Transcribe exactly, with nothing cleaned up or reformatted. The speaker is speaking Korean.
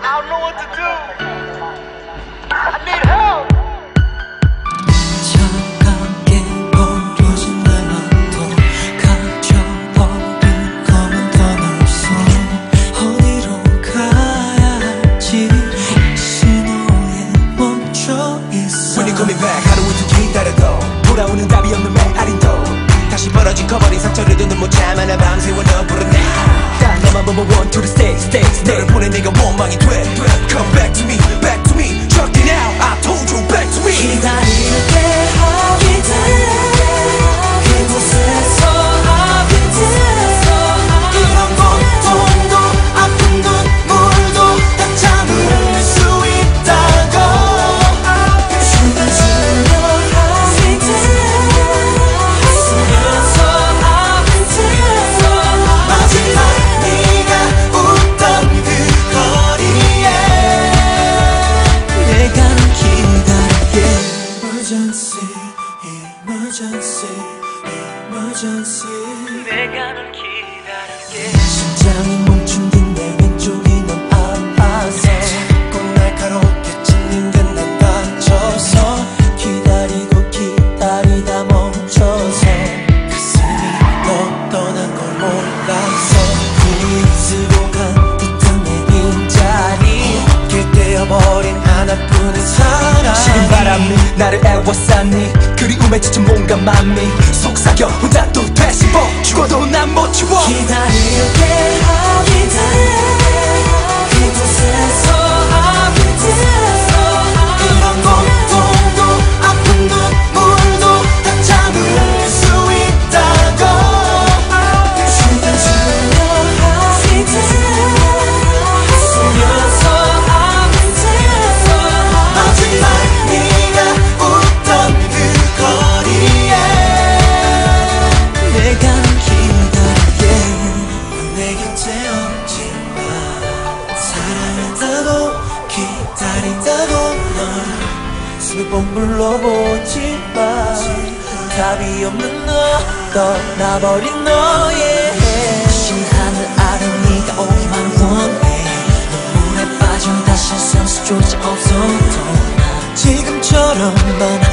I don't know what to do. I need help. 차갑게 버려진 내 맘도 갇혀버린 검은 터널 속 어디로 가야 할지 신호에 멈춰 있어. When you coming back 하루 이틀 기다려도 돌아오는 답이 없는 메아리도 다시 벌어진 커버린 상처를 둔 못 참아 나 밤새워 너 부르네. 딱 너만 보면 one to the stage stage 너를 보내 내가 원망이 돼. Come back to me back to me check it out I told you back to me. 기다릴게 하기 돼 그곳에서 하기 돼 이런 고통도 아픈 눈물도 다 참을 수 있다고 숨을 쉬려 하기 돼 숨겨서 하기 돼 마지막 네가 웃던 그 거리에 내가 널 기다릴게. Emergency, emergency, emergency. 내가 널 기다릴게. 심장이 멈춘 내 왼쪽이 넌 아파서 자꾸 날카롭게 찔린 듯난 다쳐서 기다리고 기다리다 멈춰서 가슴이 너 떠난 걸 몰라서 위스로 간 듯한 내 빈자리 길 떼어버린 하나뿐인 사랑. 지금 바람이 나를 애워쌌니 그리움에 지친 몸과 맘이 속삭여 혼자 또 되씹어 죽어도 난 못 지워. 기다릴게 하기 돼 그곳에서 하기 돼 이런 고통도 아픈 눈물도 다 참을 수 있다고 숨을 쉬려 하기 돼 숨겨서 하기 돼 마지막 네가 웃던 그 거리에 내가 널 기다릴게. 내 곁에 없지만 사랑한다고 기다린다고 널 수백 번 불러보지만 답이 없는 너 떠나버린 너의 신 하늘 아래 네가 오기만 원해. 눈물에 빠져 다시 살 수조차 없어도 난 지금처럼 넌